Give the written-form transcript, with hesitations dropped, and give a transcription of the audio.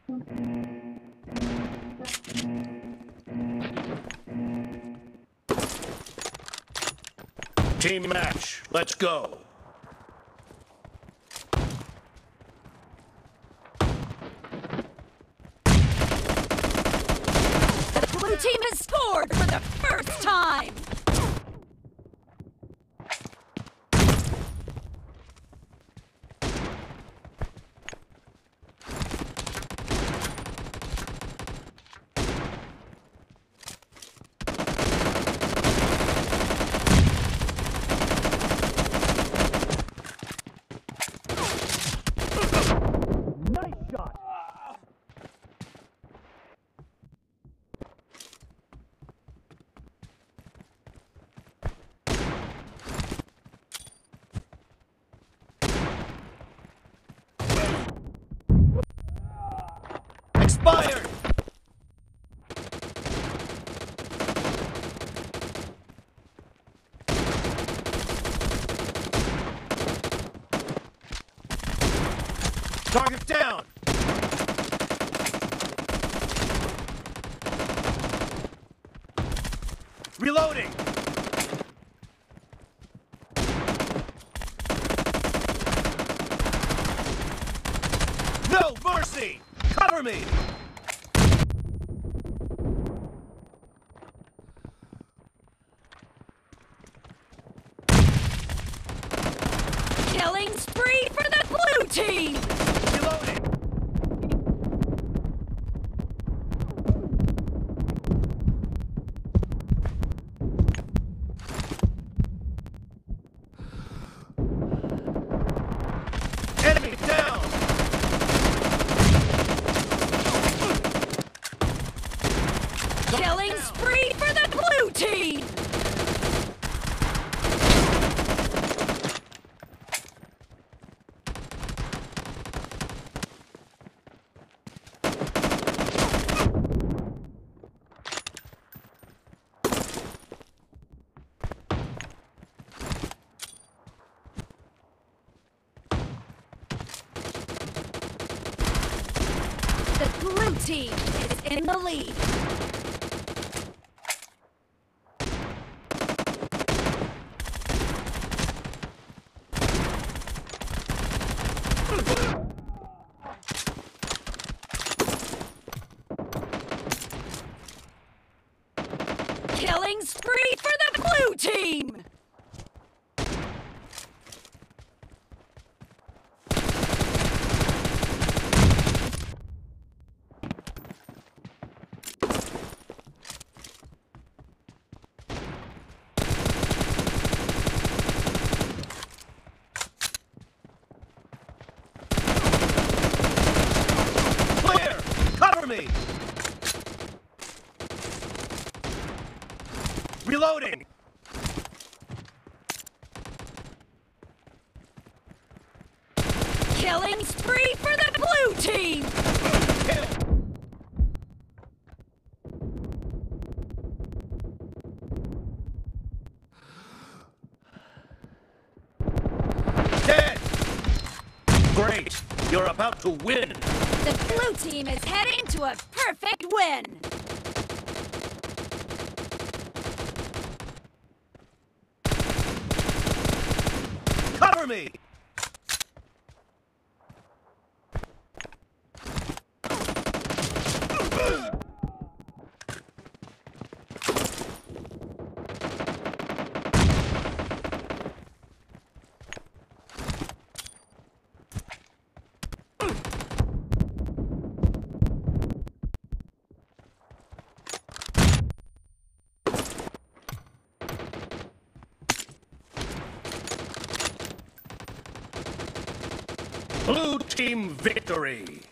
Team match, let's go. The blue team has scored for the first time! Expired! Target down! Reloading! No mercy! Cover me! Killing spree for the blue team! Reloading! Enemy down! Killing spree for the blue team! The blue team is in the lead. Killing spree for the blue team! Clear! Cover me! Reloading! Killing spree for the blue team! Kill! Dead! Great! You're about to win! The blue team is heading to a perfect win! Cover me! Blue team victory!